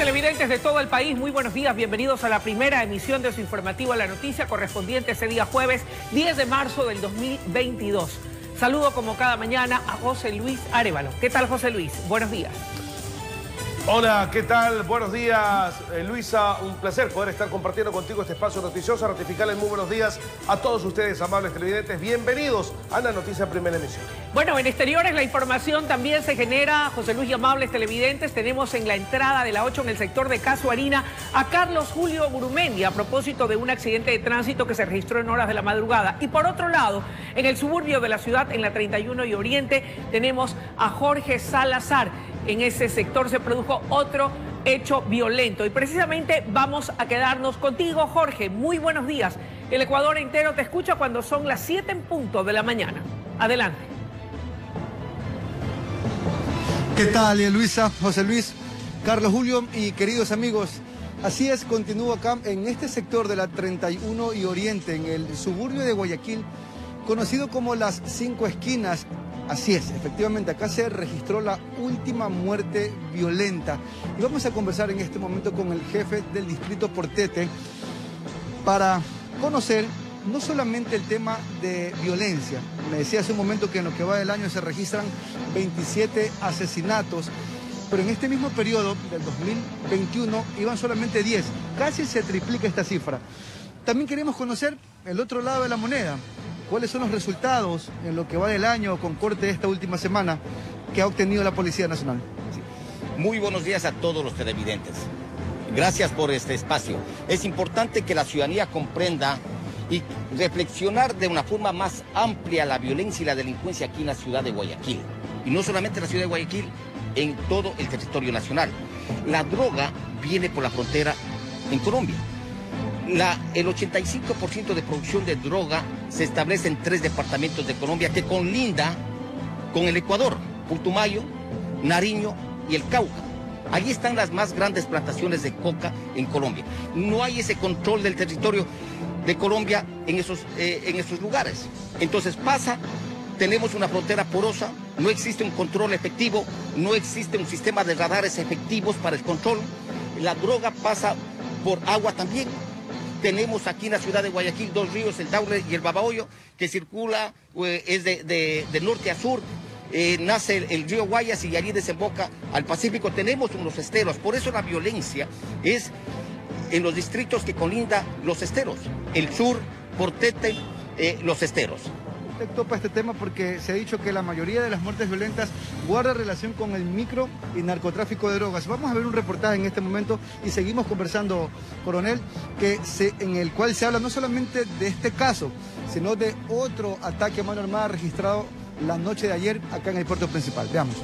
televidentes de todo el país, muy buenos días, bienvenidos a la primera emisión de su informativo La Noticia, correspondiente ese día jueves 10 de marzo del 2022. Saludo como cada mañana a José Luis Arévalo. ¿Qué tal, José Luis? Buenos días. Hola, ¿qué tal? Buenos días, Luisa. Un placer poder estar compartiendo contigo este espacio noticioso. Ratificarles muy buenos días a todos ustedes, amables televidentes. Bienvenidos a La Noticia Primera Emisión. Bueno, en exteriores la información también se genera, José Luis y amables televidentes. Tenemos en la entrada de la 8 en el sector de Casuarina a Carlos Julio Gurumendi a propósito de un accidente de tránsito que se registró en horas de la madrugada. Y por otro lado, en el suburbio de la ciudad, en la 31 y Oriente, tenemos a Jorge Salazar. En ese sector se produjo otro hecho violento y precisamente vamos a quedarnos contigo, Jorge. Muy buenos días. El Ecuador entero te escucha cuando son las 7 en punto de la mañana. Adelante. ¿Qué tal, Luisa, José Luis, Carlos Julio y queridos amigos? Así es, continúo acá en este sector de la 31 y Oriente, en el suburbio de Guayaquil, conocido como las 5 esquinas. Así es, efectivamente, acá se registró la última muerte violenta. Y vamos a conversar en este momento con el jefe del distrito Portete para conocer no solamente el tema de violencia. Me decía hace un momento que en lo que va del año se registran 27 asesinatos, pero en este mismo periodo del 2021 iban solamente 10. Casi se triplica esta cifra. También queremos conocer el otro lado de la moneda. ¿Cuáles son los resultados en lo que va del año con corte de esta última semana que ha obtenido la Policía Nacional? Sí. Muy buenos días a todos los televidentes. Gracias por este espacio. Es importante que la ciudadanía comprenda y reflexionar de una forma más amplia la violencia y la delincuencia aquí en la ciudad de Guayaquil. Y no solamente en la ciudad de Guayaquil, en todo el territorio nacional. La droga viene por la frontera en Colombia. El 85% de producción de droga se establece en 3 departamentos de Colombia que colinda con el Ecuador: Putumayo, Nariño y el Cauca. Allí están las más grandes plantaciones de coca en Colombia. No hay ese control del territorio de Colombia en esos lugares. Entonces tenemos una frontera porosa, no existe un control efectivo, no existe un sistema de radares efectivos para el control. La droga pasa por agua también. Tenemos aquí en la ciudad de Guayaquil 2 ríos, el Daule y el Babahoyo, que circula, es de norte a sur. Nace el río Guayas y allí desemboca al Pacífico. Tenemos unos esteros, por eso la violencia es en los distritos que colinda los esteros, el sur, Portete, los esteros. Usted topa este tema porque se ha dicho que la mayoría de las muertes violentas guarda relación con el micro y narcotráfico de drogas. Vamos a ver un reportaje en este momento y seguimos conversando, coronel, en el cual se habla no solamente de este caso, sino de otro ataque a mano armada registrado la noche de ayer acá en el puerto principal. Veamos.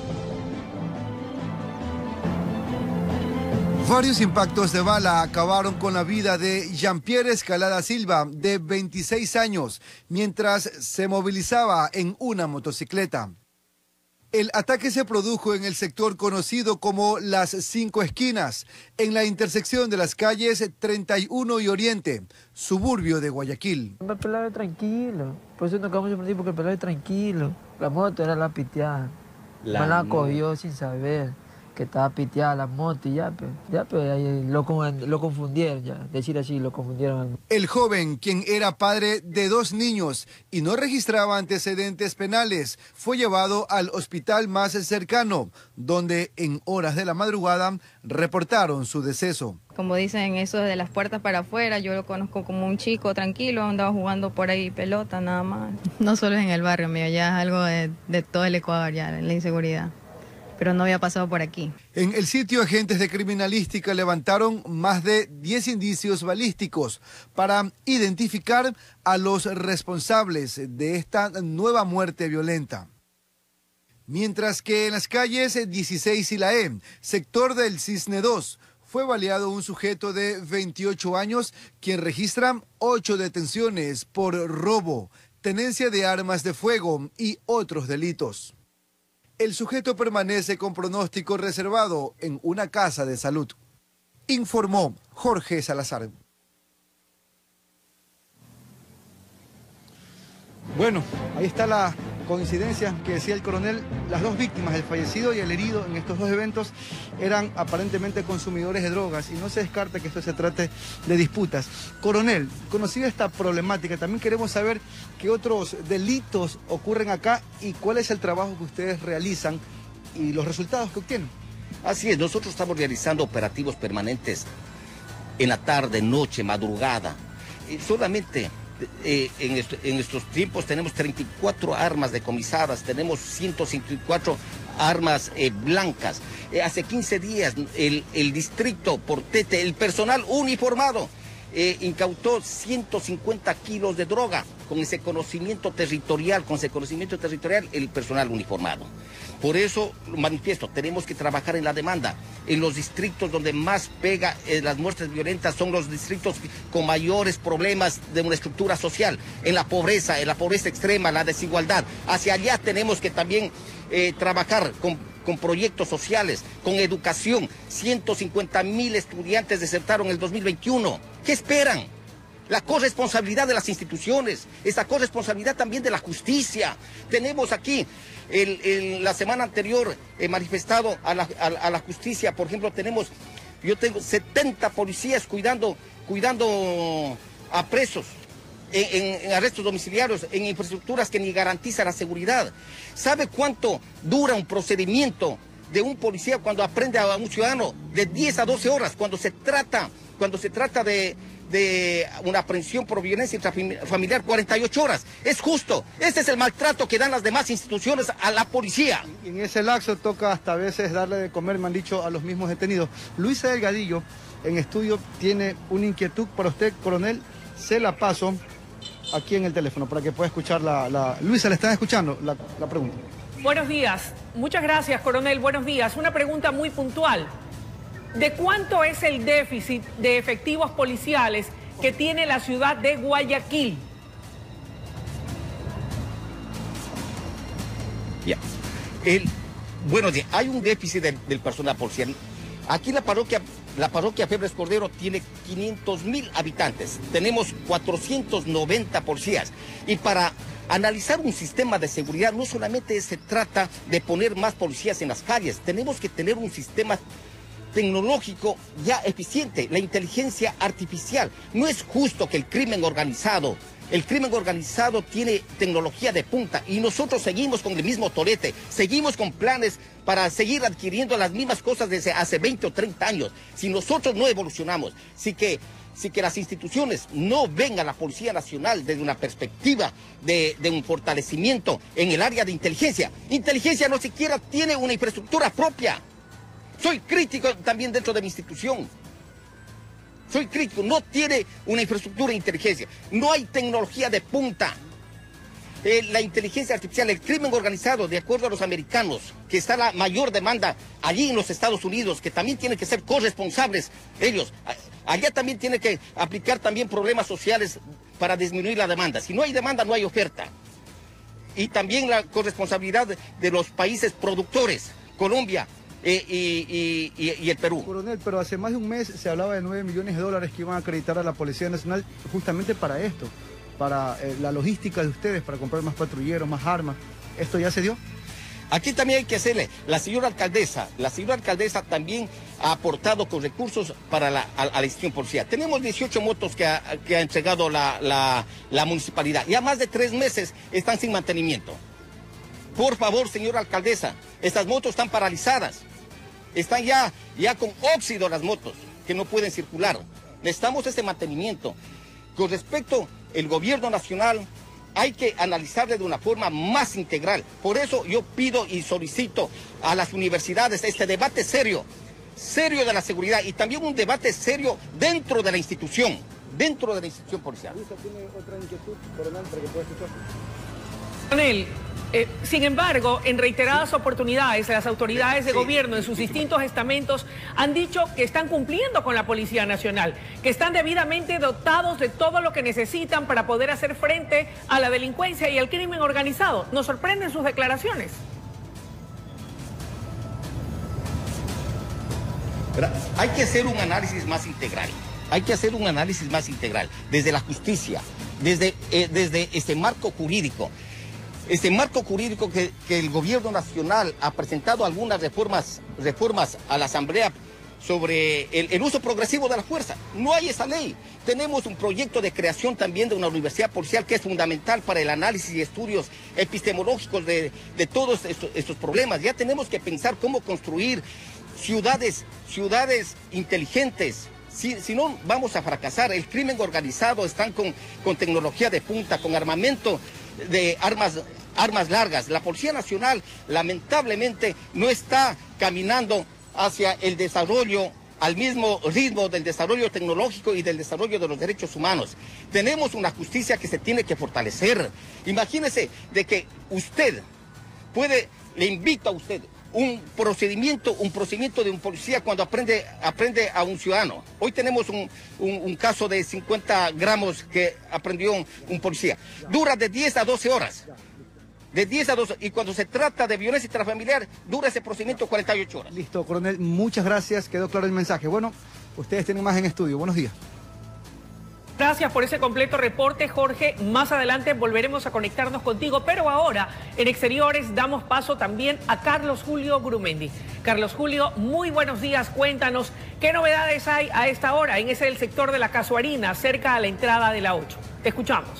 Varios impactos de bala acabaron con la vida de Jean-Pierre Escalada Silva, de 26 años, mientras se movilizaba en una motocicleta. El ataque se produjo en el sector conocido como las 5 esquinas, en la intersección de las calles 31 y Oriente, suburbio de Guayaquil. El pelado es tranquilo, por eso nos acabamos de sorprender, porque el pelado es tranquilo. La moto era la piteada, me la cogió sin saber que estaba piteada la moto y ya ahí lo confundieron, decir así, lo confundieron. El joven, quien era padre de 2 niños y no registraba antecedentes penales, fue llevado al hospital más cercano, donde en horas de la madrugada reportaron su deceso. Como dicen, eso de las puertas para afuera, yo lo conozco como un chico tranquilo, andaba jugando por ahí pelota nada más. No solo es en el barrio mío, ya es algo de todo el Ecuador, ya la inseguridad. Pero no había pasado por aquí. En el sitio, agentes de criminalística levantaron más de 10 indicios balísticos para identificar a los responsables de esta nueva muerte violenta. Mientras que en las calles 16 y la E, sector del Cisne 2, fue baleado un sujeto de 28 años, quien registra 8 detenciones por robo, tenencia de armas de fuego y otros delitos. El sujeto permanece con pronóstico reservado en una casa de salud, informó Jorge Salazar. Bueno, ahí está la coincidencia que decía el coronel, las dos víctimas, el fallecido y el herido en estos dos eventos, eran aparentemente consumidores de drogas y no se descarta que esto se trate de disputas. Coronel, conocida esta problemática, también queremos saber qué otros delitos ocurren acá y cuál es el trabajo que ustedes realizan y los resultados que obtienen. Así es, nosotros estamos realizando operativos permanentes en la tarde, noche, madrugada. Solamente en estos tiempos tenemos 34 armas decomisadas, tenemos 154 armas blancas. Hace 15 días el distrito Portete, el personal uniformado, incautó 150 kilos de droga con ese conocimiento territorial, el personal uniformado. Por eso manifiesto, tenemos que trabajar en la demanda. En los distritos donde más pega las muertes violentas son los distritos con mayores problemas de una estructura social, en la pobreza extrema, la desigualdad. Hacia allá tenemos que también trabajar con proyectos sociales, con educación. 150.000 estudiantes desertaron en el 2021. ¿Qué esperan? La corresponsabilidad de las instituciones, esa corresponsabilidad también de la justicia. Tenemos aquí, la semana anterior he manifestado a la justicia, por ejemplo, yo tengo 70 policías cuidando a presos en arrestos domiciliarios, en infraestructuras que ni garantizan la seguridad. ¿Sabe cuánto dura un procedimiento de un policía cuando aprende a un ciudadano? De 10 a 12 horas, cuando se trata de una aprehensión por violencia intrafamiliar, 48 horas. Es justo. Ese es el maltrato que dan las demás instituciones a la policía. Y en ese lapso toca hasta a veces darle de comer, me han dicho, a los mismos detenidos. Luisa Delgadillo, en estudio, tiene una inquietud para usted, coronel. Se la paso aquí en el teléfono para que pueda escuchar Luisa, ¿le están escuchando la pregunta? Buenos días. Muchas gracias, coronel. Buenos días. Una pregunta muy puntual. ¿De cuánto es el déficit de efectivos policiales que tiene la ciudad de Guayaquil? Ya. Bueno, hay un déficit del personal policial. Aquí la parroquia Febres Cordero tiene 500.000 habitantes. Tenemos 490 policías. Y para analizar un sistema de seguridad no solamente se trata de poner más policías en las calles. Tenemos que tener un sistema tecnológico ya eficiente, la inteligencia artificial. No es justo que el crimen organizado tiene tecnología de punta y nosotros seguimos con el mismo torete, seguimos con planes para seguir adquiriendo las mismas cosas desde hace 20 o 30 años. Si nosotros no evolucionamos, si que las instituciones no ven a la Policía Nacional desde una perspectiva de un fortalecimiento en el área de inteligencia. Inteligencia no siquiera tiene una infraestructura propia. Soy crítico también dentro de mi institución. Soy crítico, no tiene una infraestructura de inteligencia, no hay tecnología de punta. La inteligencia artificial, el crimen organizado, de acuerdo a los americanos, que está la mayor demanda allí en los Estados Unidos, que también tienen que ser corresponsables ellos. Allá también tienen que aplicar también problemas sociales para disminuir la demanda. Si no hay demanda, no hay oferta. Y también la corresponsabilidad de los países productores, Colombia, y el Perú. Coronel, pero hace más de un mes se hablaba de 9 millones de dólares que iban a acreditar a la Policía Nacional justamente para esto, para la logística de ustedes, para comprar más patrulleros, más armas. ¿Esto ya se dio? Aquí también hay que hacerle, la señora alcaldesa también ha aportado con recursos para a la institución policial. Tenemos 18 motos que ha entregado la municipalidad. Ya más de 3 meses están sin mantenimiento. Por favor, señora alcaldesa, estas motos están paralizadas. Están ya con óxido las motos, que no pueden circular. Necesitamos ese mantenimiento. Con respecto al gobierno nacional, hay que analizarle de una forma más integral. Por eso yo pido y solicito a las universidades este debate serio de la seguridad y también un debate serio dentro de la institución policial. ¿Tiene otra inquietud, coronel, para que pueda escuchar? Coronel, sin embargo, en reiteradas oportunidades, las autoridades de gobierno en sus distintos estamentos han dicho que están cumpliendo con la Policía Nacional, que están debidamente dotados de todo lo que necesitan para poder hacer frente a la delincuencia y al crimen organizado. Nos sorprenden sus declaraciones. Hay que hacer un análisis más integral. Desde la justicia, desde este marco jurídico. este marco jurídico que el gobierno nacional ha presentado algunas reformas a la Asamblea sobre el uso progresivo de la fuerza. No hay esa ley. Tenemos un proyecto de creación también de una universidad policial que es fundamental para el análisis y estudios epistemológicos de todos estos problemas. Ya tenemos que pensar cómo construir ciudades inteligentes. Si no, vamos a fracasar. El crimen organizado están con tecnología de punta, con armamento de armas largas. La Policía Nacional, lamentablemente, no está caminando hacia el desarrollo al mismo ritmo del desarrollo tecnológico y del desarrollo de los derechos humanos. Tenemos una justicia que se tiene que fortalecer. Imagínese de que usted le invito a usted un procedimiento de un policía cuando aprende a un ciudadano. Hoy tenemos un caso de 50 gramos que aprendió un policía. Dura de 10 a 12 horas. De 10 a 12, y cuando se trata de violencia intrafamiliar, dura ese procedimiento 48 horas. Listo, coronel, muchas gracias, quedó claro el mensaje. Bueno, ustedes tienen más en estudio. Buenos días. Gracias por ese completo reporte, Jorge. Más adelante volveremos a conectarnos contigo, pero ahora en Exteriores damos paso también a Carlos Julio Gurumendi. Carlos Julio, muy buenos días. Cuéntanos qué novedades hay a esta hora en el sector de la Casuarina, cerca a la entrada de la 8. Te escuchamos.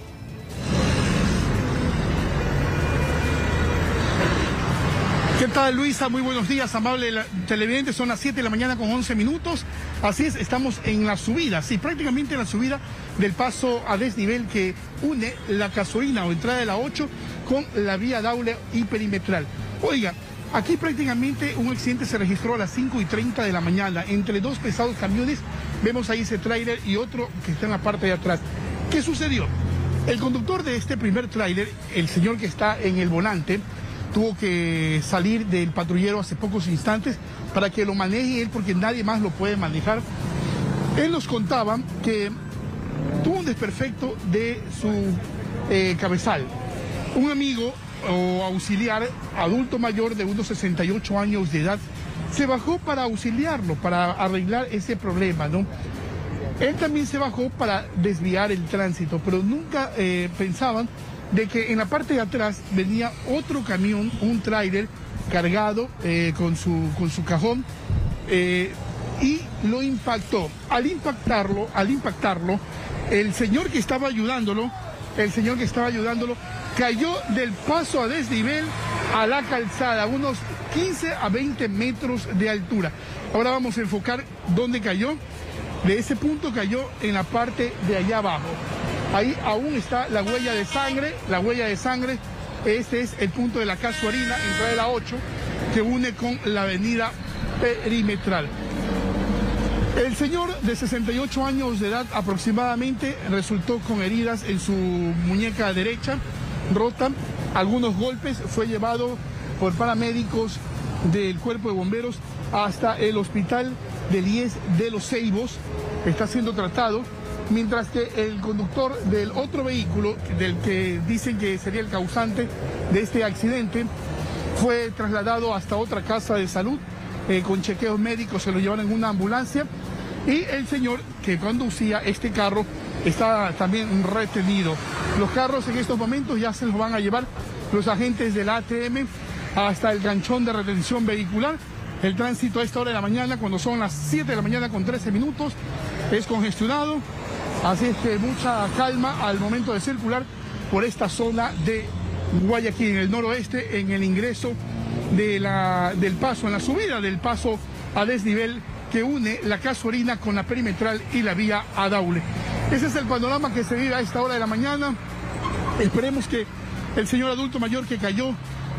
¿Qué tal, Luisa? Muy buenos días, amable televidente. Son las 7 de la mañana con 11 minutos. Así es, estamos en la subida, sí, prácticamente en la subida del paso a desnivel que une la Casuarina o entrada de la 8 con la vía Daule y perimetral. Oiga, aquí prácticamente un accidente se registró a las 5:30 de la mañana entre dos pesados camiones. Vemos ahí ese tráiler y otro que está en la parte de atrás. ¿Qué sucedió? El conductor de este primer tráiler, el señor que está en el volante, tuvo que salir del patrullero hace pocos instantes para que lo maneje él, porque nadie más lo puede manejar. Él nos contaba que tuvo un desperfecto de su cabezal. Un amigo o auxiliar, adulto mayor de unos 68 años de edad, se bajó para auxiliarlo, para arreglar ese problema, ¿no? Él también se bajó para desviar el tránsito, pero nunca pensaban de que en la parte de atrás venía otro camión, un tráiler cargado con su cajón y lo impactó. Al impactarlo, el señor que estaba ayudándolo cayó del paso a desnivel a la calzada, unos 15 a 20 metros de altura. Ahora vamos a enfocar dónde cayó. De ese punto cayó en la parte de allá abajo. Ahí aún está la huella de sangre, Este es el punto de la Casuarina, entrada de la 8, que une con la avenida perimetral. El señor de 68 años de edad aproximadamente resultó con heridas en su muñeca derecha, rota, algunos golpes, fue llevado por paramédicos del Cuerpo de Bomberos hasta el hospital del IES de Los Ceibos, está siendo tratado. Mientras que el conductor del otro vehículo, del que dicen que sería el causante de este accidente, fue trasladado hasta otra casa de salud, con chequeos médicos, se lo llevaron en una ambulancia, y el señor que conducía este carro está también retenido. Los carros en estos momentos ya se los van a llevar los agentes de la ATM hasta el canchón de retención vehicular. El tránsito a esta hora de la mañana, cuando son las 7 de la mañana con 13 minutos, es congestionado. Así es que mucha calma al momento de circular por esta zona de Guayaquil, en el noroeste, en el ingreso del paso, en la subida del paso a desnivel que une la Casuarina con la perimetral y la vía a Daule. Ese es el panorama que se vive a esta hora de la mañana. Esperemos que el señor adulto mayor que cayó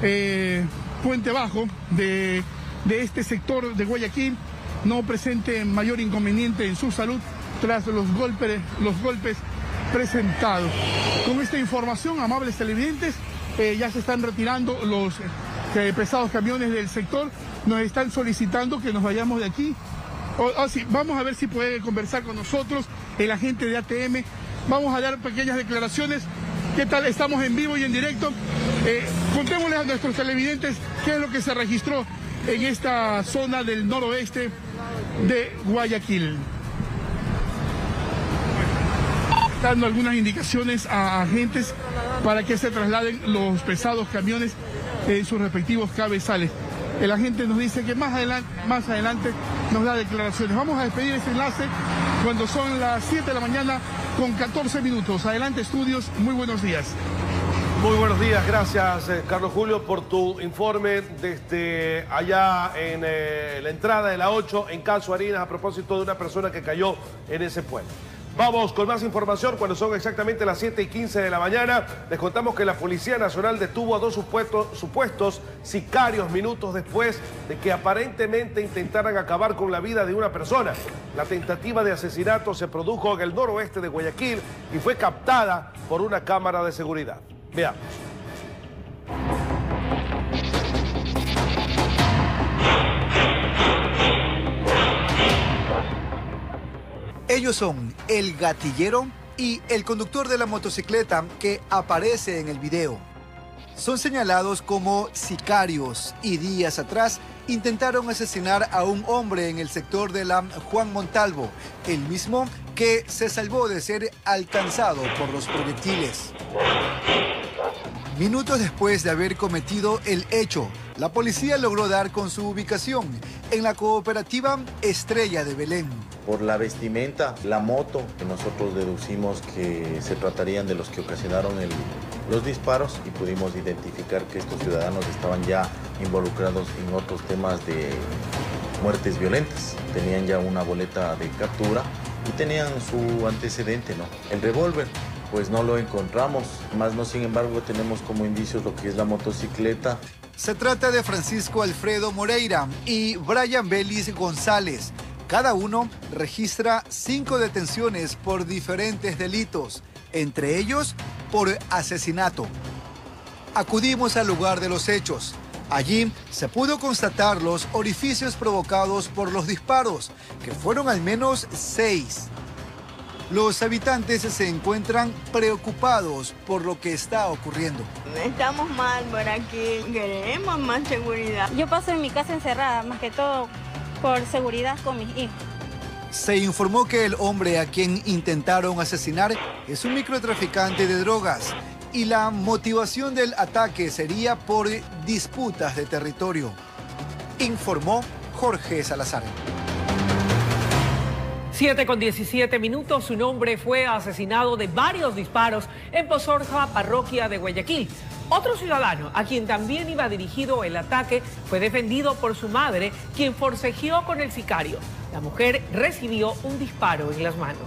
puente abajo de este sector de Guayaquil no presente mayor inconveniente en su salud tras los golpes presentados. Con esta información, amables televidentes, ya se están retirando los pesados camiones del sector. Nos están solicitando que nos vayamos de aquí. Sí, vamos a ver si puede conversar con nosotros el agente de ATM. Vamos a dar pequeñas declaraciones. ¿Qué tal? Estamos en vivo y en directo. Contémosle a nuestros televidentes qué es lo que se registró en esta zona del noroeste de Guayaquil. dando algunas indicaciones a agentes para que se trasladen los pesados camiones en sus respectivos cabezales. El agente nos dice que más adelante nos da declaraciones. Vamos a despedir este enlace cuando son las 7 de la mañana con 14 minutos. Adelante, estudios, muy buenos días. Muy buenos días, gracias Carlos Julio por tu informe desde allá en la entrada de la 8 en Casuarinas a propósito de una persona que cayó en ese puente. Vamos con más información cuando son exactamente las 7:15 de la mañana. Les contamos que la Policía Nacional detuvo a dos supuestos sicarios minutos después de que aparentemente intentaran acabar con la vida de una persona. La tentativa de asesinato se produjo en el noroeste de Guayaquil y fue captada por una cámara de seguridad. Veamos. Ellos son el gatillero y el conductor de la motocicleta que aparece en el video. Son señalados como sicarios y días atrás intentaron asesinar a un hombre en el sector de la Juan Montalvo, el mismo que se salvó de ser alcanzado por los proyectiles. Minutos después de haber cometido el hecho, la policía logró dar con su ubicación en la cooperativa Estrella de Belén. Por la vestimenta, la moto, que nosotros deducimos que se tratarían de los que ocasionaron los disparos y pudimos identificar que estos ciudadanos estaban ya involucrados en otros temas de muertes violentas. Tenían ya una boleta de captura y tenían su antecedente, ¿no? El revólver, pues no lo encontramos, más no, sin embargo, tenemos como indicios lo que es la motocicleta. Se trata de Francisco Alfredo Moreira y Brian Belis González. Cada uno registra 5 detenciones por diferentes delitos, entre ellos por asesinato. Acudimos al lugar de los hechos. Allí se pudo constatar los orificios provocados por los disparos, que fueron al menos 6. Los habitantes se encuentran preocupados por lo que está ocurriendo. Estamos mal por aquí, queremos más seguridad. Yo paso en mi casa encerrada, más que todo por seguridad con mis hijos. Se informó que el hombre a quien intentaron asesinar es un microtraficante de drogas y la motivación del ataque sería por disputas de territorio, informó Jorge Salazar. 7:17 minutos, un hombre fue asesinado de varios disparos en Pozorja, parroquia de Guayaquil. Otro ciudadano, a quien también iba dirigido el ataque, fue defendido por su madre, quien forcejeó con el sicario. La mujer recibió un disparo en las manos.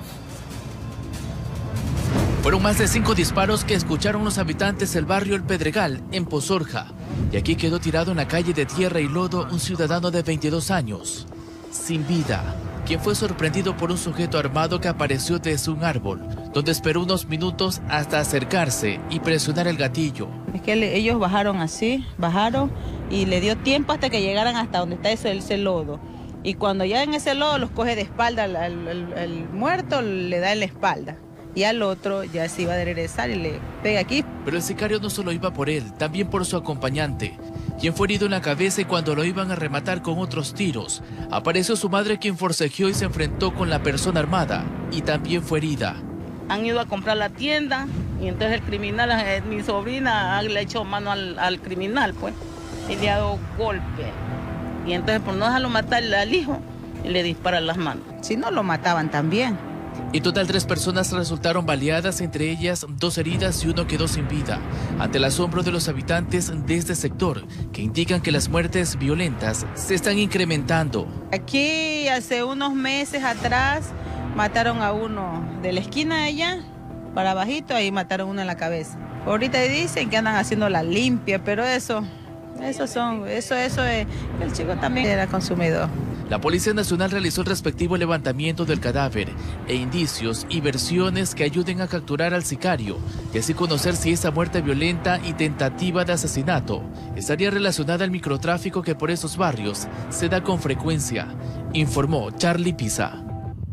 Fueron más de 5 disparos que escucharon los habitantes del barrio El Pedregal, en Pozorja. Y aquí quedó tirado en la calle de tierra y lodo un ciudadano de 22 años, sin vida, quien fue sorprendido por un sujeto armado que apareció desde un árbol, donde esperó unos minutos hasta acercarse y presionar el gatillo. Es que ellos bajaron y le dio tiempo hasta que llegaran hasta donde está ese lodo. Y cuando ya en ese lodo los coge de espalda al muerto, le da en la espalda. Y al otro ya se iba a regresar y le pega aquí. Pero el sicario no solo iba por él, también por su acompañante, quien fue herido en la cabeza, y cuando lo iban a rematar con otros tiros, apareció su madre, quien forcejeó y se enfrentó con la persona armada y también fue herida. Han ido a comprar la tienda y entonces el criminal, mi sobrina, le echó mano al criminal, pues, y le ha dado golpe. Y entonces por no dejarlo matar al hijo, le disparan las manos. Si no, lo mataban también. En total 3 personas resultaron baleadas, entre ellas 2 heridas y 1 quedó sin vida, ante el asombro de los habitantes de este sector, que indican que las muertes violentas se están incrementando. Aquí hace unos meses atrás mataron a uno de la esquina de allá, para abajito, ahí mataron uno en la cabeza. Ahorita dicen que andan haciendo la limpia, pero eso es, el chico también era consumidor. La Policía Nacional realizó el respectivo levantamiento del cadáver e indicios y versiones que ayuden a capturar al sicario y así conocer si esa muerte violenta y tentativa de asesinato estaría relacionada al microtráfico que por esos barrios se da con frecuencia, informó Charlie Pisa.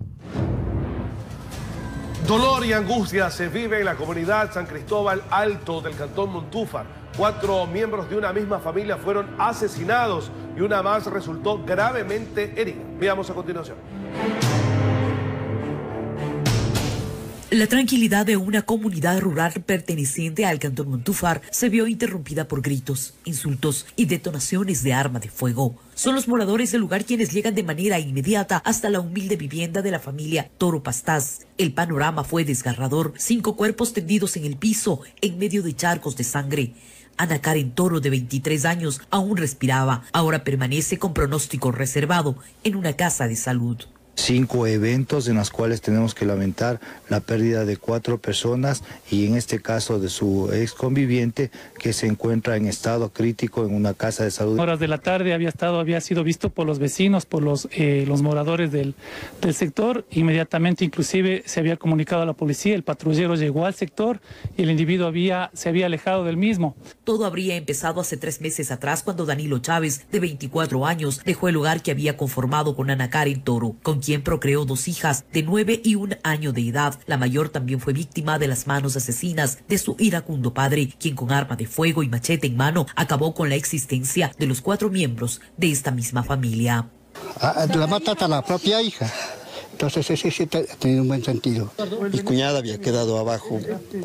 Dolor y angustia se vive en la comunidad San Cristóbal Alto del cantón Montúfar. 4 miembros de una misma familia fueron asesinados y una más resultó gravemente herida. Veamos a continuación. La tranquilidad de una comunidad rural perteneciente al cantón Montúfar se vio interrumpida por gritos, insultos y detonaciones de arma de fuego. Son los moradores del lugar quienes llegan de manera inmediata hasta la humilde vivienda de la familia Toro Pastás. El panorama fue desgarrador, 5 cuerpos tendidos en el piso, en medio de charcos de sangre. Ana Karen Toro, de 23 años, aún respiraba. Ahora permanece con pronóstico reservado en una casa de salud. 5 eventos en los cuales tenemos que lamentar la pérdida de 4 personas y en este caso de su ex conviviente que se encuentra en estado crítico en una casa de salud. Horas de la tarde había sido visto por los vecinos, por los moradores del sector. Inmediatamente inclusive se había comunicado a la policía, el patrullero llegó al sector y el individuo se había alejado del mismo. Todo habría empezado hace 3 meses atrás cuando Danilo Chávez, de 24 años, dejó el hogar que había conformado con Ana Karen Toro, con quien procreó 2 hijas de 9 y 1 año de edad. La mayor también fue víctima de las manos asesinas de su iracundo padre, quien con arma de fuego y machete en mano acabó con la existencia de los 4 miembros de esta misma familia. La mataste a la propia hija. Entonces ese sí ha tenido un buen sentido. Mi cuñada había quedado abajo,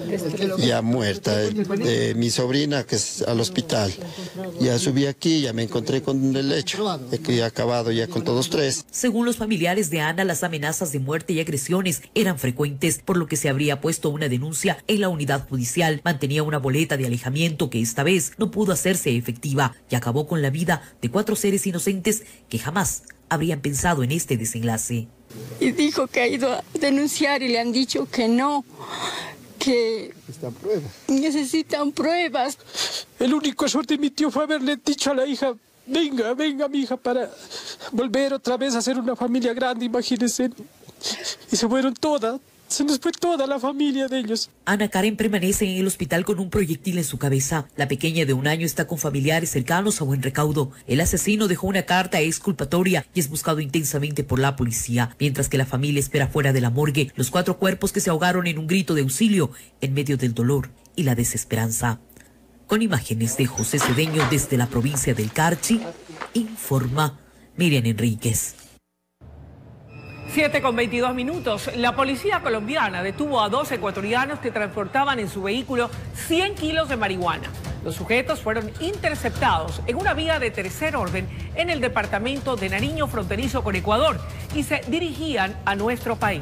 ya muerta. Mi sobrina, que es al hospital. Ya subí aquí, ya me encontré con el hecho, de que he acabado ya con todos 3. Según los familiares de Ana, las amenazas de muerte y agresiones eran frecuentes, por lo que se habría puesto una denuncia en la unidad judicial. Mantenía una boleta de alejamiento que esta vez no pudo hacerse efectiva y acabó con la vida de 4 seres inocentes que jamás habrían pensado en este desenlace. Y dijo que ha ido a denunciar y le han dicho que no, que necesitan pruebas. El único error de mi tío fue haberle dicho a la hija, venga mi hija, para volver otra vez a ser una familia grande, imagínense. Y se fueron todas. Se nos fue toda la familia de ellos. Ana Karen permanece en el hospital con un proyectil en su cabeza. La pequeña de 1 año está con familiares cercanos a buen recaudo. El asesino dejó una carta exculpatoria y es buscado intensamente por la policía, mientras que la familia espera fuera de la morgue los 4 cuerpos que se ahogaron en un grito de auxilio en medio del dolor y la desesperanza. Con imágenes de José Cedeño desde la provincia del Carchi, informa Miriam Enríquez. 7:22. La policía colombiana detuvo a 2 ecuatorianos que transportaban en su vehículo 100 kilos de marihuana. Los sujetos fueron interceptados en una vía de tercer orden en el departamento de Nariño, fronterizo con Ecuador, y se dirigían a nuestro país.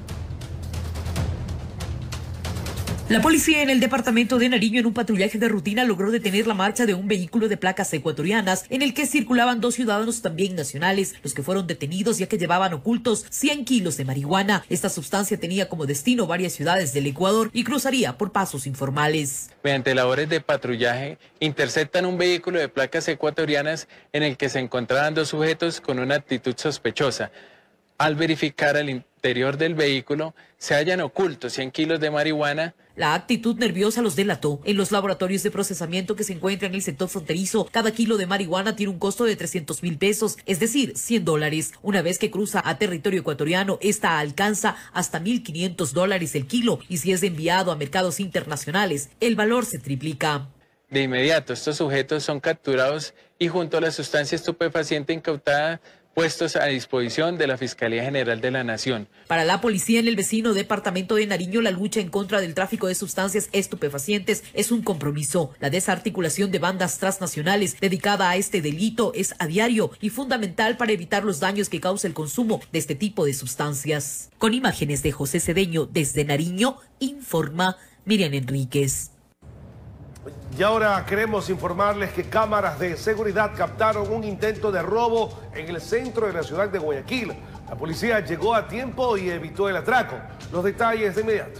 La policía en el departamento de Nariño, en un patrullaje de rutina, logró detener la marcha de un vehículo de placas ecuatorianas en el que circulaban 2 ciudadanos también nacionales, los que fueron detenidos ya que llevaban ocultos 100 kilos de marihuana. Esta sustancia tenía como destino varias ciudades del Ecuador y cruzaría por pasos informales. Mediante labores de patrullaje, interceptan un vehículo de placas ecuatorianas en el que se encontraban 2 sujetos con una actitud sospechosa. Al verificar el interior del vehículo, se hallan ocultos 100 kilos de marihuana. La actitud nerviosa los delató. En los laboratorios de procesamiento que se encuentran en el sector fronterizo, cada kilo de marihuana tiene un costo de 300.000 pesos, es decir, $100. Una vez que cruza a territorio ecuatoriano, esta alcanza hasta $1.500 el kilo, y si es enviado a mercados internacionales, el valor se triplica. De inmediato, estos sujetos son capturados y junto a la sustancia estupefaciente incautada, puestos a disposición de la Fiscalía General de la Nación. Para la policía en el vecino departamento de Nariño, la lucha en contra del tráfico de sustancias estupefacientes es un compromiso. La desarticulación de bandas transnacionales dedicada a este delito es a diario y fundamental para evitar los daños que causa el consumo de este tipo de sustancias. Con imágenes de José Cedeño desde Nariño, informa Miriam Enríquez. Y ahora queremos informarles que cámaras de seguridad captaron un intento de robo en el centro de la ciudad de Guayaquil. La policía llegó a tiempo y evitó el atraco. Los detalles de inmediato.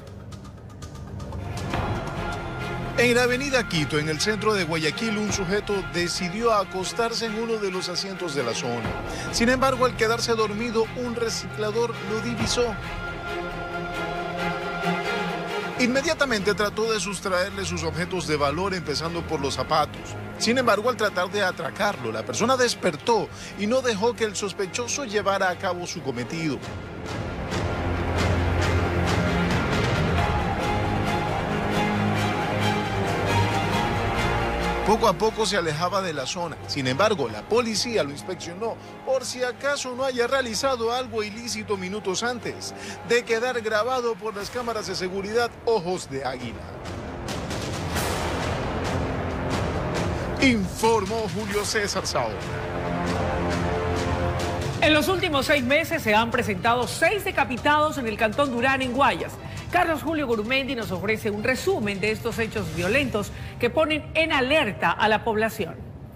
En la avenida Quito, en el centro de Guayaquil, un sujeto decidió acostarse en uno de los asientos de la zona. Sin embargo, al quedarse dormido, un reciclador lo divisó. Inmediatamente trató de sustraerle sus objetos de valor, empezando por los zapatos. Sin embargo, al tratar de atracarlo, la persona despertó y no dejó que el sospechoso llevara a cabo su cometido. Poco a poco se alejaba de la zona. Sin embargo, la policía lo inspeccionó por si acaso no haya realizado algo ilícito minutos antes de quedar grabado por las cámaras de seguridad Ojos de Águila. Informó Julio César Saona. En los últimos 6 meses se han presentado 6 decapitados en el cantón Durán, en Guayas. Carlos Julio Gurumendi nos ofrece un resumen de estos hechos violentos que ponen en alerta a la población.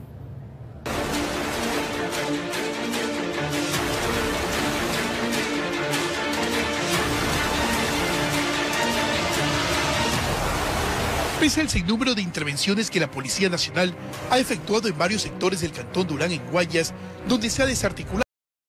Pese al sinnúmero de intervenciones que la Policía Nacional ha efectuado en varios sectores del cantón Durán, en Guayas, donde se ha desarticulado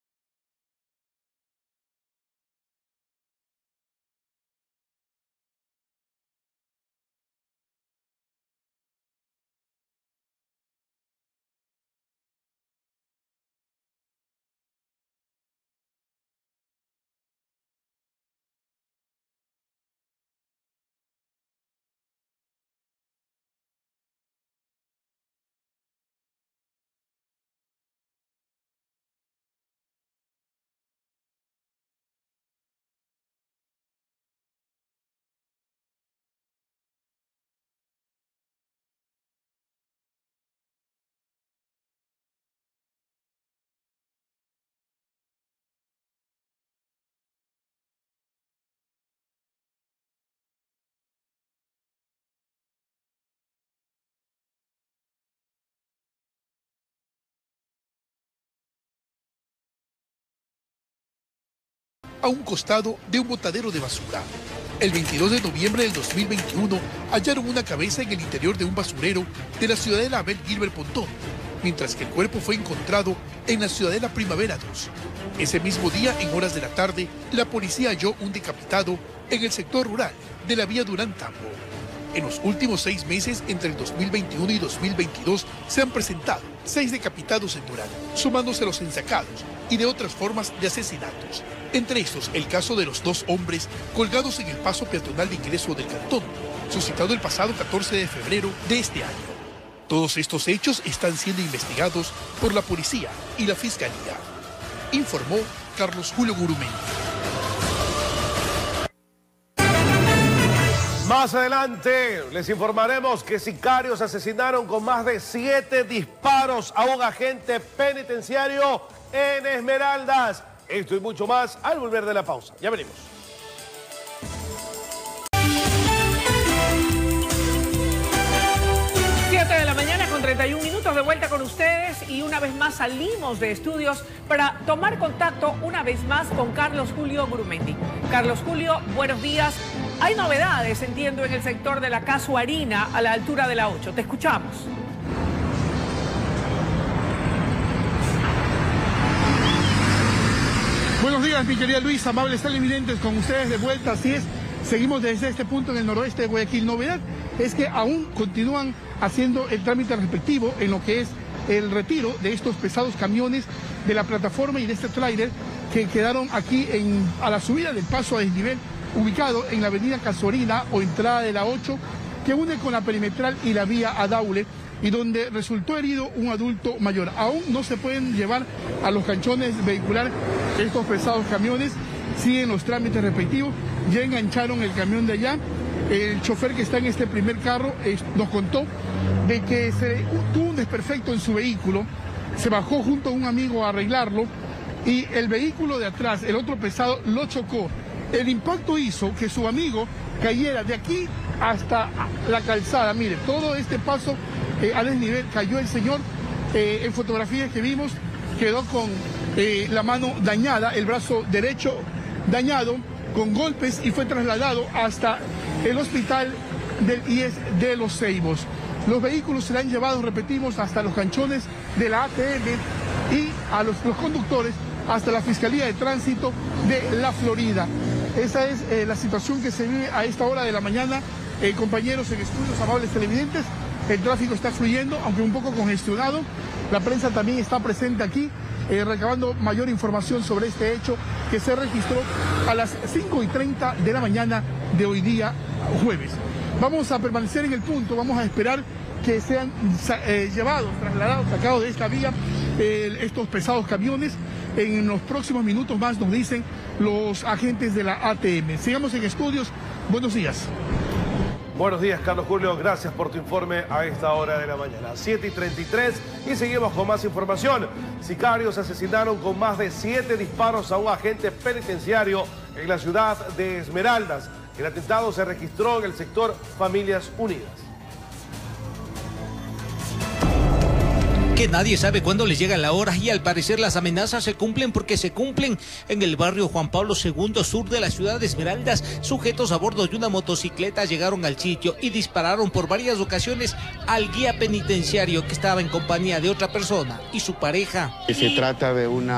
a un costado de un botadero de basura. El 22 de noviembre del 2021 hallaron una cabeza en el interior de un basurero de la ciudadela Abel Gilbert Pontón, mientras que el cuerpo fue encontrado en la ciudadela Primavera 2. Ese mismo día, en horas de la tarde, la policía halló un decapitado en el sector rural de la vía Durán-Tambo. En los últimos 6 meses, entre el 2021 y 2022, se han presentado 6 decapitados en Durán, sumándose a los ensacados y de otras formas de asesinatos. Entre estos, el caso de los 2 hombres colgados en el paso peatonal de ingreso del cantón, suscitado el pasado 14 de febrero de este año. Todos estos hechos están siendo investigados por la policía y la fiscalía, informó Carlos Julio Gurumendi. Más adelante les informaremos que sicarios asesinaron con más de 7 disparos a un agente penitenciario en Esmeraldas. Esto y mucho más al volver de la pausa. Ya venimos. De la mañana con 31 minutos de vuelta con ustedes y una vez más salimos de estudios para tomar contacto una vez más con Carlos Julio Gurumendi. Carlos Julio, buenos días. Hay novedades, entiendo, en el sector de la Casuarina a la altura de la 8. Te escuchamos. Buenos días, mi querida Luisa, amables televidentes, con ustedes de vuelta, así es. Seguimos desde este punto en el noroeste de Guayaquil. Novedad es que aún continúan haciendo el trámite respectivo en lo que es el retiro de estos pesados camiones de la plataforma y de este tráiler que quedaron aquí a la subida del paso a desnivel ubicado en la avenida Casuarina o entrada de la 8 que une con la perimetral y la vía a Daule y donde resultó herido un adulto mayor. Aún no se pueden llevar a los canchones vehiculares estos pesados camiones, siguen los trámites respectivos, ya engancharon el camión de allá. El chofer que está en este primer carro nos contó de que tuvo un desperfecto en su vehículo, se bajó junto a un amigo a arreglarlo y el vehículo de atrás, el otro pesado, lo chocó. El impacto hizo que su amigo cayera de aquí hasta la calzada. Mire, todo este paso a desnivel cayó el señor. En fotografías que vimos quedó con la mano dañada, el brazo derecho dañado, con golpes y fue trasladado hasta el hospital del IES de Los Ceibos. Los vehículos serán llevados, repetimos, hasta los canchones de la ATM y a los conductores hasta la Fiscalía de Tránsito de La Florida. Esa es la situación que se vive a esta hora de la mañana. Compañeros en estudios, amables televidentes, el tráfico está fluyendo, aunque un poco congestionado. La prensa también está presente aquí, recabando mayor información sobre este hecho que se registró a las 5:30 de la mañana de hoy día, jueves. Vamos a permanecer en el punto, vamos a esperar que sean trasladados, sacados de esta vía, estos pesados camiones. En los próximos minutos más nos dicen los agentes de la ATM. Sigamos en estudios. Buenos días. Buenos días, Carlos Julio. Gracias por tu informe a esta hora de la mañana. 7:33 y seguimos con más información. Sicarios asesinaron con más de 7 disparos a un agente penitenciario en la ciudad de Esmeraldas. El atentado se registró en el sector Familias Unidas. Que nadie sabe cuándo les llega la hora y al parecer las amenazas se cumplen porque se cumplen. En el barrio Juan Pablo II sur de la ciudad de Esmeraldas, sujetos a bordo de una motocicleta llegaron al sitio y dispararon por varias ocasiones al guía penitenciario que estaba en compañía de otra persona y su pareja. Se trata de un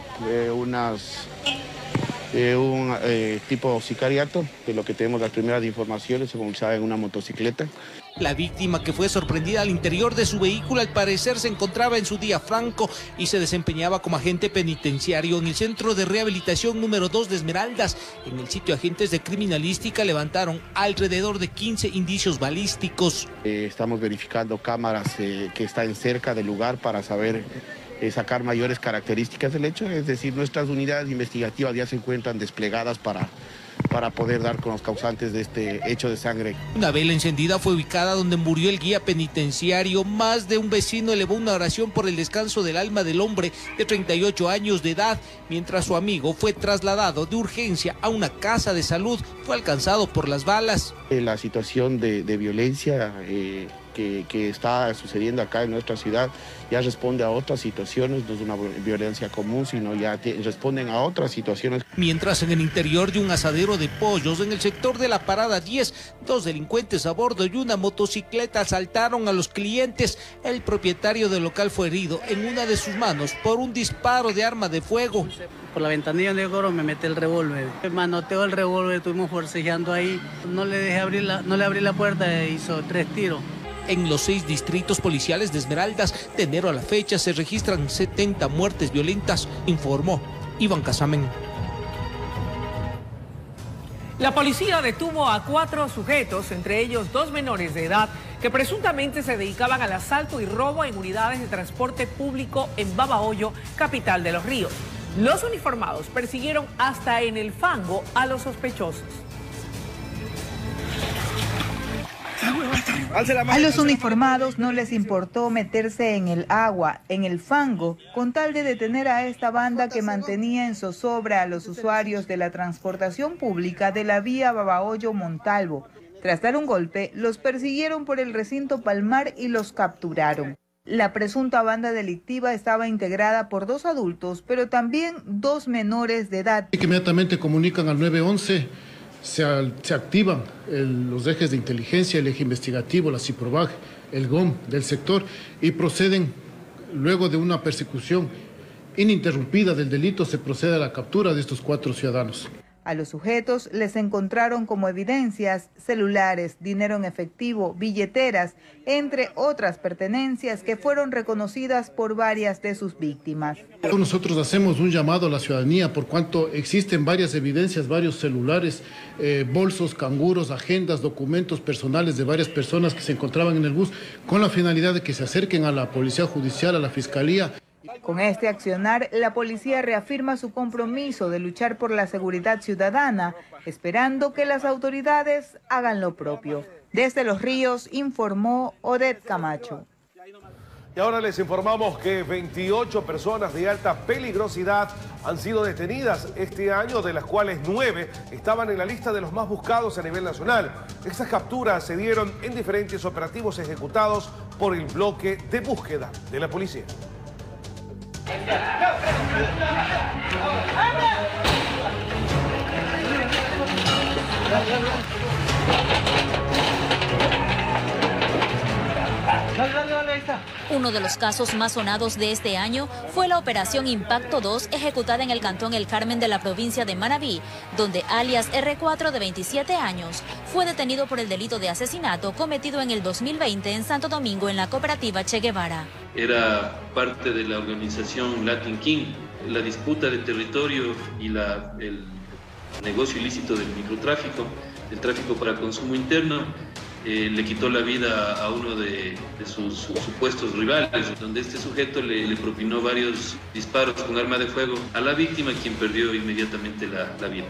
tipo sicariato, de lo que tenemos las primeras informaciones, se movilizaba en una motocicleta. La víctima, que fue sorprendida al interior de su vehículo, al parecer se encontraba en su día franco y se desempeñaba como agente penitenciario en el Centro de Rehabilitación número 2 de Esmeraldas. En el sitio, agentes de criminalística levantaron alrededor de 15 indicios balísticos. Estamos verificando cámaras que están cerca del lugar para saber sacar mayores características del hecho, es decir, nuestras unidades investigativas ya se encuentran desplegadas para poder dar con los causantes de este hecho de sangre. Una vela encendida fue ubicada donde murió el guía penitenciario. Más de un vecino elevó una oración por el descanso del alma del hombre de 38 años de edad, mientras su amigo fue trasladado de urgencia a una casa de salud. Fue alcanzado por las balas. La situación de violencia que está sucediendo acá en nuestra ciudad ya responde a otras situaciones, no es una violencia común, sino ya responden a otras situaciones. Mientras en el interior de un asadero de pollos, en el sector de la Parada 10, 2 delincuentes a bordo de una motocicleta asaltaron a los clientes. El propietario del local fue herido en una de sus manos por un disparo de arma de fuego. Por la ventanilla de oro me metí el revólver. Manoteó el revólver, estuvimos forcejeando ahí. No le abrí la puerta e hizo 3 tiros. En los 6 distritos policiales de Esmeraldas, de enero a la fecha, se registran 70 muertes violentas, informó Iván Casamen. La policía detuvo a 4 sujetos, entre ellos 2 menores de edad, que presuntamente se dedicaban al asalto y robo en unidades de transporte público en Babahoyo, capital de Los Ríos. Los uniformados persiguieron hasta en el fango a los sospechosos. A los uniformados no les importó meterse en el agua, en el fango, con tal de detener a esta banda que mantenía en zozobra a los usuarios de la transportación pública de la vía Babahoyo-Montalvo. Tras dar un golpe, los persiguieron por el recinto Palmar y los capturaron. La presunta banda delictiva estaba integrada por 2 adultos, pero también 2 menores de edad. Inmediatamente comunican al 911. Se activan los ejes de inteligencia, el eje investigativo, la CIPROVAG, el GOM del sector y proceden, luego de una persecución ininterrumpida del delito, se procede a la captura de estos 4 ciudadanos. A los sujetos les encontraron como evidencias celulares, dinero en efectivo, billeteras, entre otras pertenencias que fueron reconocidas por varias de sus víctimas. Nosotros hacemos un llamado a la ciudadanía por cuanto existen varias evidencias, varios celulares, bolsos, canguros, agendas, documentos personales de varias personas que se encontraban en el bus, con la finalidad de que se acerquen a la Policía Judicial, a la Fiscalía. Con este accionar, la policía reafirma su compromiso de luchar por la seguridad ciudadana, esperando que las autoridades hagan lo propio. Desde Los Ríos, informó Odette Camacho. Y ahora les informamos que 28 personas de alta peligrosidad han sido detenidas este año, de las cuales 9 estaban en la lista de los más buscados a nivel nacional. Estas capturas se dieron en diferentes operativos ejecutados por el bloque de búsqueda de la policía. Uno de los casos más sonados de este año fue la Operación Impacto 2 ejecutada en el cantón El Carmen de la provincia de Manabí, donde alias R4 de 27 años fue detenido por el delito de asesinato cometido en el 2020 en Santo Domingo en la cooperativa Che Guevara. Era parte de la organización Latin King. La disputa de territorio y el negocio ilícito del microtráfico, el tráfico para consumo interno, le quitó la vida a uno de sus supuestos rivales, donde este sujeto le propinó varios disparos con arma de fuego a la víctima, quien perdió inmediatamente la vida.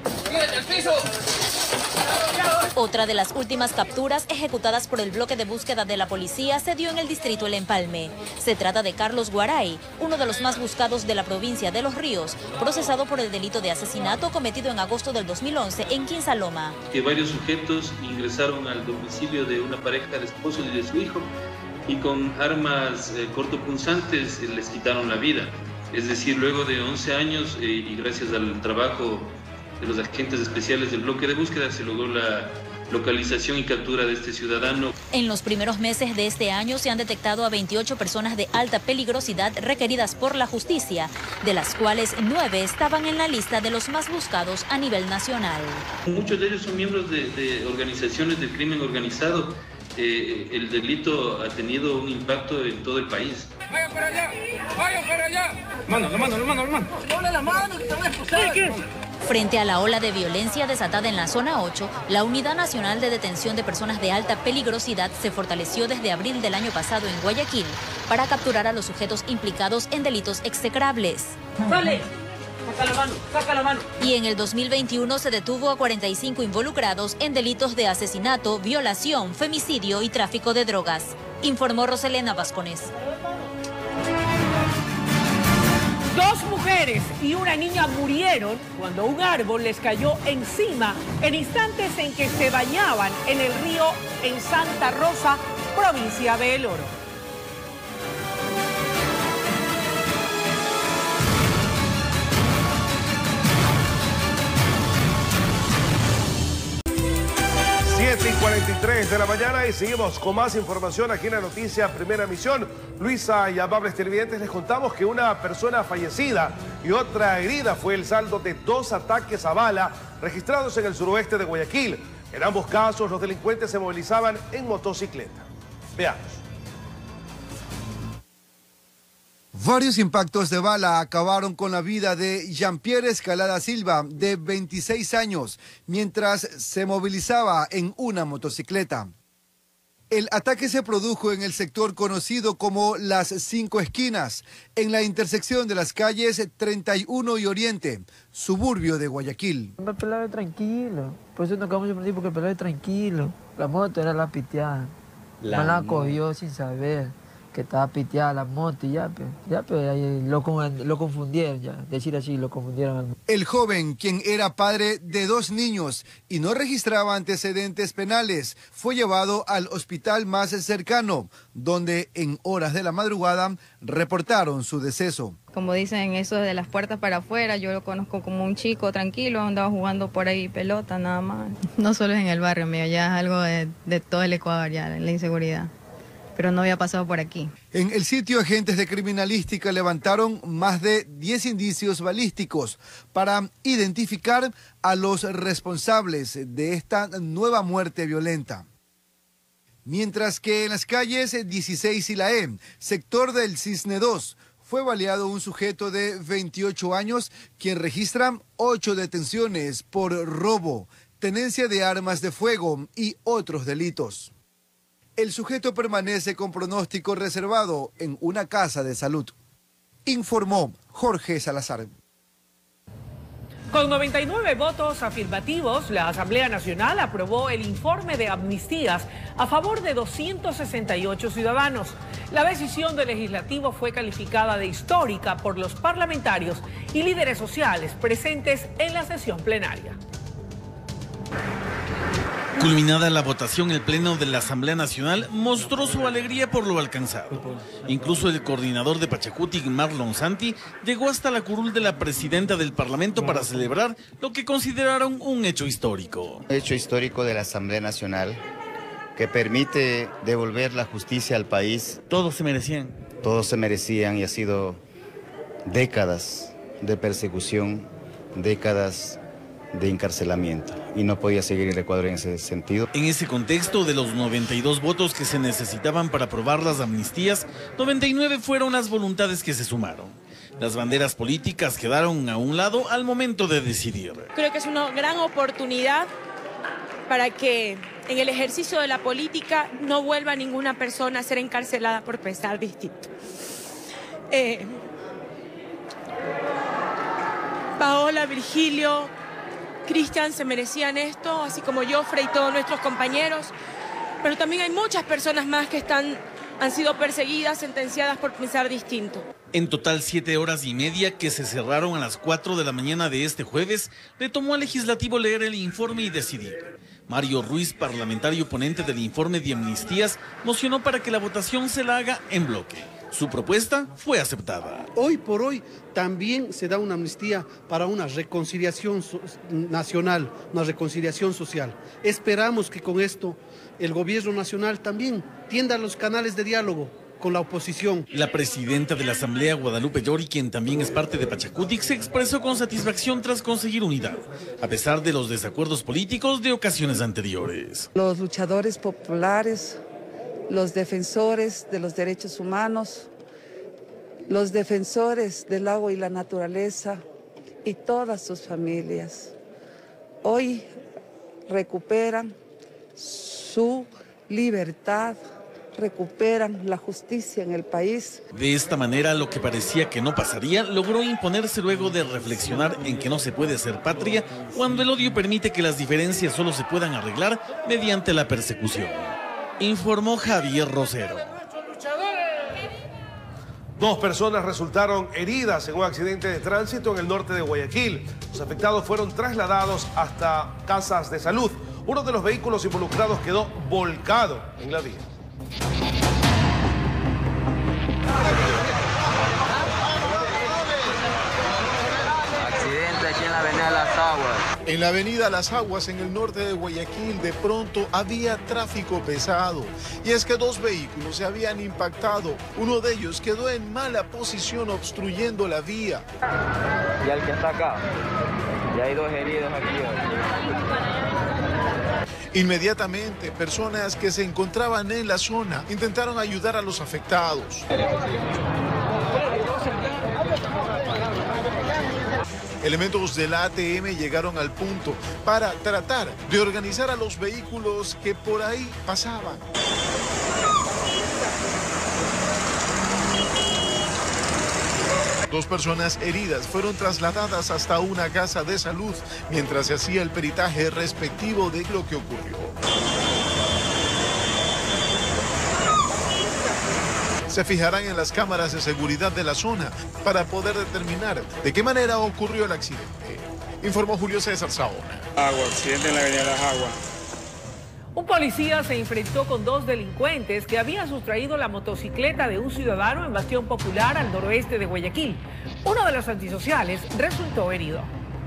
Otra de las últimas capturas ejecutadas por el bloque de búsqueda de la policía se dio en el distrito El Empalme. Se trata de Carlos Guaray, uno de los más buscados de la provincia de Los Ríos, procesado por el delito de asesinato cometido en agosto del 2011 en Quinsaloma. Que varios sujetos ingresaron al domicilio de una pareja de esposos y de su hijo y con armas cortopunzantes les quitaron la vida. Es decir, luego de 11 años y gracias al trabajo de los agentes especiales del bloque de búsqueda se logró la localización y captura de este ciudadano. En los primeros meses de este año se han detectado a 28 personas de alta peligrosidad requeridas por la justicia, de las cuales 9 estaban en la lista de los más buscados a nivel nacional. Muchos de ellos son miembros de organizaciones del crimen organizado. El delito ha tenido un impacto en todo el país. ¡Vayan para allá! ¡Vayan para allá! ¡Mano! ¡Doble la mano que te voy a expulsar! Frente a la ola de violencia desatada en la zona 8, la Unidad Nacional de Detención de Personas de Alta Peligrosidad se fortaleció desde abril del año pasado en Guayaquil para capturar a los sujetos implicados en delitos execrables. ¡Sale! Saca la mano. Y en el 2021 se detuvo a 45 involucrados en delitos de asesinato, violación, femicidio y tráfico de drogas, informó Roselena Vascones. 2 mujeres y una niña murieron cuando un árbol les cayó encima en instantes en que se bañaban en el río en Santa Rosa, provincia de El Oro. Y 43 de la mañana y seguimos con más información aquí en la noticia Primera Emisión. Luisa y amables televidentes, les contamos que una persona fallecida y otra herida fue el saldo de 2 ataques a bala registrados en el suroeste de Guayaquil. En ambos casos los delincuentes se movilizaban en motocicleta. Veamos. Varios impactos de bala acabaron con la vida de Jean-Pierre Escalada Silva, de 26 años, mientras se movilizaba en una motocicleta. El ataque se produjo en el sector conocido como Las 5 Esquinas, en la intersección de las calles 31 y Oriente, suburbio de Guayaquil. El pelado es tranquilo, por eso no acabamos de sorprender porque el pelado es tranquilo. La moto era la piteada, no la cogió sin saber que estaba piteada la moto y ya ahí lo confundieron, decir así, lo confundieron. El joven, quien era padre de 2 niños y no registraba antecedentes penales, fue llevado al hospital más cercano, donde en horas de la madrugada reportaron su deceso. Como dicen, eso de las puertas para afuera, yo lo conozco como un chico tranquilo, andaba jugando por ahí pelota nada más. No solo es en el barrio mío, ya es algo de todo el Ecuador, ya la inseguridad. Pero no había pasado por aquí. En el sitio, agentes de criminalística levantaron más de 10 indicios balísticos para identificar a los responsables de esta nueva muerte violenta. Mientras que en las calles 16 y la E, sector del Cisne 2, fue baleado un sujeto de 28 años, quien registra 8 detenciones por robo, tenencia de armas de fuego y otros delitos. El sujeto permanece con pronóstico reservado en una casa de salud, informó Jorge Salazar. Con 99 votos afirmativos, la Asamblea Nacional aprobó el informe de amnistías a favor de 268 ciudadanos. La decisión del legislativo fue calificada de histórica por los parlamentarios y líderes sociales presentes en la sesión plenaria. Culminada la votación, el Pleno de la Asamblea Nacional mostró su alegría por lo alcanzado. Incluso el coordinador de Pachacuti, Marlon Santi, llegó hasta la curul de la presidenta del Parlamento para celebrar lo que consideraron un hecho histórico. Un hecho histórico de la Asamblea Nacional que permite devolver la justicia al país. Todos se merecían. Todos se merecían y ha sido décadas de persecución, décadas de encarcelamiento, y no podía seguir el Ecuador en ese sentido. En ese contexto, de los 92 votos que se necesitaban para aprobar las amnistías, 99 fueron las voluntades que se sumaron. Las banderas políticas quedaron a un lado al momento de decidir. Creo que es una gran oportunidad para que en el ejercicio de la política no vuelva ninguna persona a ser encarcelada por pensar distinto. Paola, Virgilio, Cristian se merecían esto, así como Jofre y todos nuestros compañeros, pero también hay muchas personas más que han sido perseguidas, sentenciadas por pensar distinto. En total 7 horas y media que se cerraron a las 4 de la mañana de este jueves, le tomó al legislativo leer el informe y decidir. Mario Ruiz, parlamentario ponente del informe de amnistías, mocionó para que la votación se la haga en bloque. Su propuesta fue aceptada. Hoy por hoy también se da una amnistía para una reconciliación nacional, una reconciliación social. Esperamos que con esto el gobierno nacional también tienda los canales de diálogo con la oposición. La presidenta de la Asamblea, Guadalupe Llori, quien también es parte de Pachacutic, se expresó con satisfacción tras conseguir unidad, a pesar de los desacuerdos políticos de ocasiones anteriores. Los luchadores populares, los defensores de los derechos humanos, los defensores del agua y la naturaleza y todas sus familias, hoy recuperan su libertad, recuperan la justicia en el país. De esta manera, lo que parecía que no pasaría, logró imponerse luego de reflexionar en que no se puede ser patria cuando el odio permite que las diferencias solo se puedan arreglar mediante la persecución. Informó Javier Rosero. 2 personas resultaron heridas en un accidente de tránsito en el norte de Guayaquil. Los afectados fueron trasladados hasta casas de salud. Uno de los vehículos involucrados quedó volcado en la vía. Accidente aquí en la avenida Las Aguas. En la avenida Las Aguas, en el norte de Guayaquil, de pronto había tráfico pesado. Y es que 2 vehículos se habían impactado. Uno de ellos quedó en mala posición obstruyendo la vía. Y al que está acá, y hay 2 heridos aquí. Inmediatamente, personas que se encontraban en la zona intentaron ayudar a los afectados. Elementos de la ATM llegaron al punto para tratar de organizar a los vehículos que por ahí pasaban. Dos personas heridas fueron trasladadas hasta una casa de salud mientras se hacía el peritaje respectivo de lo que ocurrió. Se fijarán en las cámaras de seguridad de la zona para poder determinar de qué manera ocurrió el accidente. Informó Julio César Saona. Accidente en la avenida Las Aguas. Un policía se enfrentó con 2 delincuentes que habían sustraído la motocicleta de un ciudadano en Bastión Popular al noroeste de Guayaquil. Uno de los antisociales resultó herido.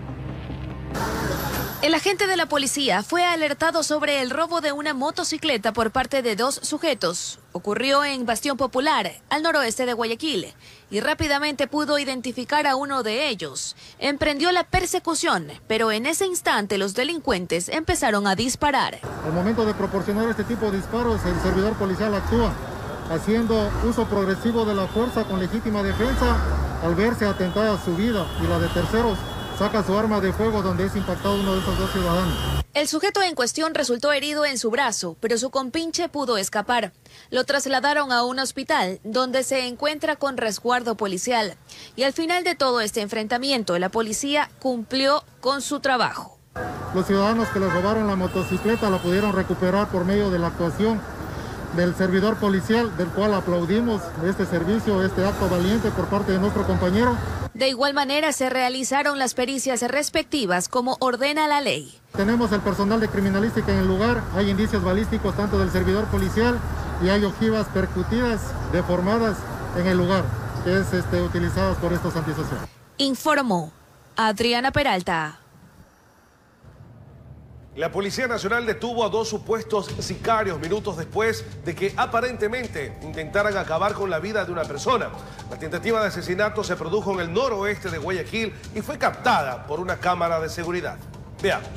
El agente de la policía fue alertado sobre el robo de una motocicleta por parte de 2 sujetos. Ocurrió en Bastión Popular, al noroeste de Guayaquil, y rápidamente pudo identificar a uno de ellos. Emprendió la persecución, pero en ese instante los delincuentes empezaron a disparar. Al momento de proporcionar este tipo de disparos, el servidor policial actúa haciendo uso progresivo de la fuerza con legítima defensa al verse atentada su vida y la de terceros. Saca su arma de fuego donde es impactado uno de esos 2 ciudadanos. El sujeto en cuestión resultó herido en su brazo, pero su compinche pudo escapar. Lo trasladaron a un hospital donde se encuentra con resguardo policial. Y al final de todo este enfrentamiento, la policía cumplió con su trabajo. Los ciudadanos que les robaron la motocicleta la pudieron recuperar por medio de la actuación del servidor policial, del cual aplaudimos este servicio, este acto valiente por parte de nuestro compañero. De igual manera se realizaron las pericias respectivas como ordena la ley. Tenemos el personal de criminalística en el lugar, hay indicios balísticos tanto del servidor policial y hay ojivas percutidas, deformadas en el lugar, que es utilizadas por estos antisociales. Informó Adriana Peralta. La Policía Nacional detuvo a 2 supuestos sicarios minutos después de que aparentemente intentaran acabar con la vida de una persona. La tentativa de asesinato se produjo en el noroeste de Guayaquil y fue captada por una cámara de seguridad. Veamos.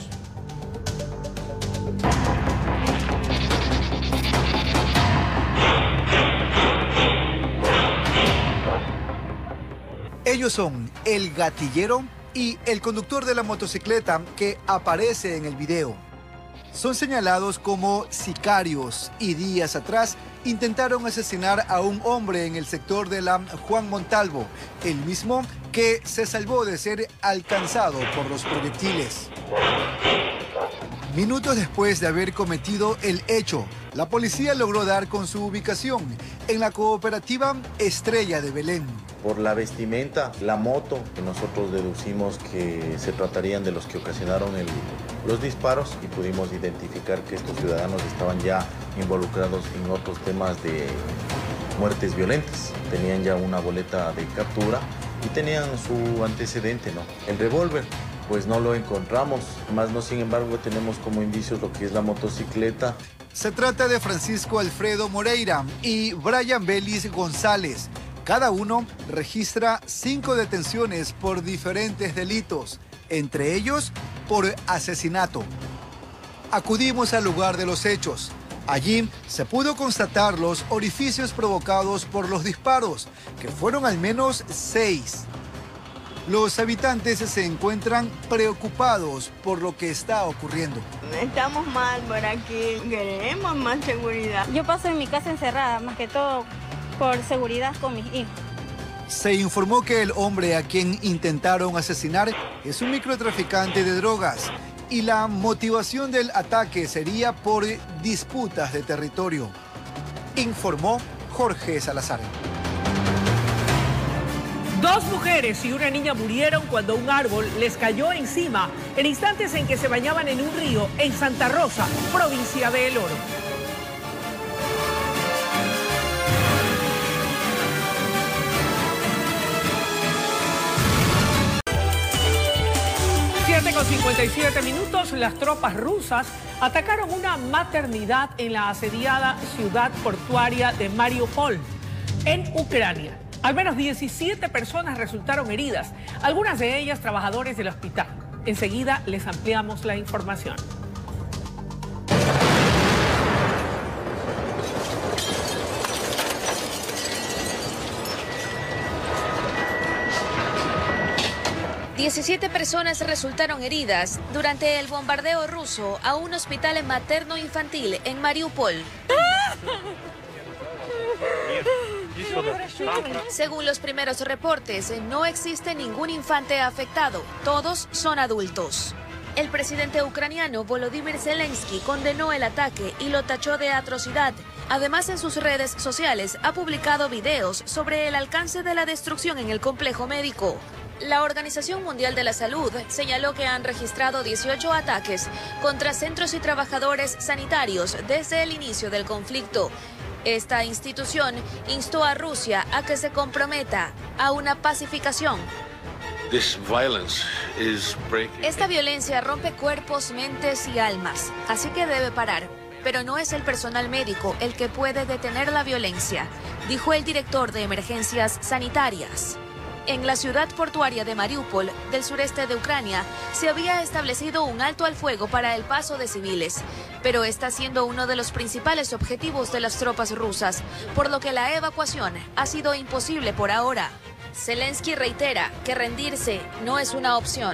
Ellos son el gatillero y el conductor de la motocicleta que aparece en el video. Son señalados como sicarios y días atrás intentaron asesinar a un hombre en el sector de la Juan Montalvo, el mismo que se salvó de ser alcanzado por los proyectiles. Minutos después de haber cometido el hecho, la policía logró dar con su ubicación en la cooperativa Estrella de Belén. Por la vestimenta, la moto, que nosotros deducimos que se tratarían de los que ocasionaron los disparos y pudimos identificar que estos ciudadanos estaban ya involucrados en otros temas de muertes violentas. Tenían ya una boleta de captura y tenían su antecedente, ¿no? El revólver, pues no lo encontramos, más no, sin embargo, tenemos como indicios lo que es la motocicleta. Se trata de Francisco Alfredo Moreira y Brian Belis González. Cada uno registra 5 detenciones por diferentes delitos, entre ellos por asesinato. Acudimos al lugar de los hechos. Allí se pudo constatar los orificios provocados por los disparos, que fueron al menos 6. Los habitantes se encuentran preocupados por lo que está ocurriendo. Estamos mal por aquí, queremos más seguridad. Yo paso en mi casa encerrada, más que todo por seguridad con mis hijos. Se informó que el hombre a quien intentaron asesinar es un microtraficante de drogas y la motivación del ataque sería por disputas de territorio, informó Jorge Salazar. 2 mujeres y una niña murieron cuando un árbol les cayó encima en instantes en que se bañaban en un río en Santa Rosa, provincia de El Oro. Con 57 minutos, las tropas rusas atacaron una maternidad en la asediada ciudad portuaria de Mariupol, en Ucrania. Al menos 17 personas resultaron heridas, algunas de ellas trabajadores del hospital. Enseguida les ampliamos la información. Diecisiete personas resultaron heridas durante el bombardeo ruso a un hospital materno-infantil en Mariupol. Según los primeros reportes, no existe ningún infante afectado, todos son adultos. El presidente ucraniano Volodymyr Zelensky condenó el ataque y lo tachó de atrocidad. Además, en sus redes sociales ha publicado videos sobre el alcance de la destrucción en el complejo médico. La Organización Mundial de la Salud señaló que han registrado 18 ataques contra centros y trabajadores sanitarios desde el inicio del conflicto. Esta institución instó a Rusia a que se comprometa a una pacificación. Esta violencia rompe cuerpos, mentes y almas, así que debe parar. Pero no es el personal médico el que puede detener la violencia, dijo el director de emergencias sanitarias. En la ciudad portuaria de Mariupol, del sureste de Ucrania, se había establecido un alto al fuego para el paso de civiles, pero está siendo uno de los principales objetivos de las tropas rusas, por lo que la evacuación ha sido imposible por ahora. Zelensky reitera que rendirse no es una opción.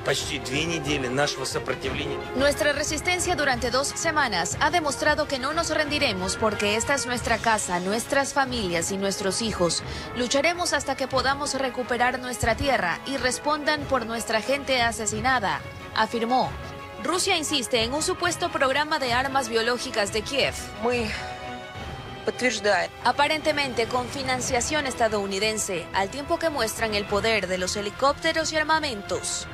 Nuestra resistencia durante 2 semanas ha demostrado que no nos rendiremos porque esta es nuestra casa, nuestras familias y nuestros hijos. Lucharemos hasta que podamos recuperar nuestra tierra y respondan por nuestra gente asesinada, afirmó. Rusia insiste en un supuesto programa de armas biológicas de Kiev. Aparentemente con financiación estadounidense, al tiempo que muestran el poder de los helicópteros y armamentos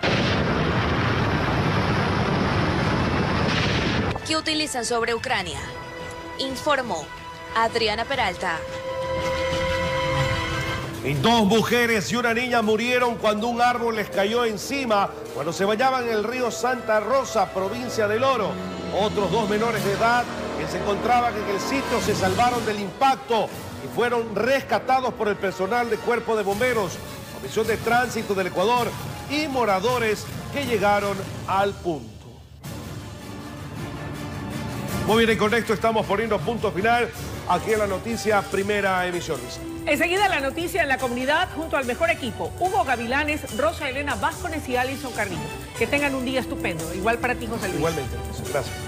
que utilizan sobre Ucrania, informó Adriana Peralta. Y 2 mujeres y una niña murieron cuando un árbol les cayó encima cuando se bañaban en el río Santa Rosa, provincia del Oro. Otros 2 menores de edad que se encontraban en el sitio se salvaron del impacto y fueron rescatados por el personal del Cuerpo de Bomberos, Comisión de Tránsito del Ecuador y moradores que llegaron al punto. Muy bien, y con esto estamos poniendo punto final aquí en la noticia Primera Emisión. Enseguida la noticia en la comunidad junto al mejor equipo. Hugo Gavilanes, Rosa Elena Vázquez y Alison Carrillo. Que tengan un día estupendo. Igual para ti, José Luis. Igualmente. Gracias.